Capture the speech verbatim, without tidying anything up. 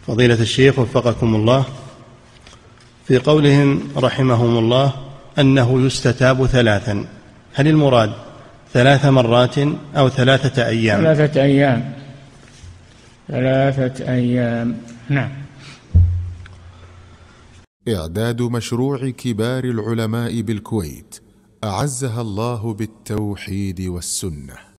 فضيلة الشيخ وفقكم الله، في قولهم رحمهم الله أنه يستتاب ثلاثا، هل المراد ثلاث مرات أو ثلاثة أيام؟ ثلاثة أيام ثلاثة أيام نعم. إعداد مشروع كبار العلماء بالكويت أعزها الله بالتوحيد والسنة.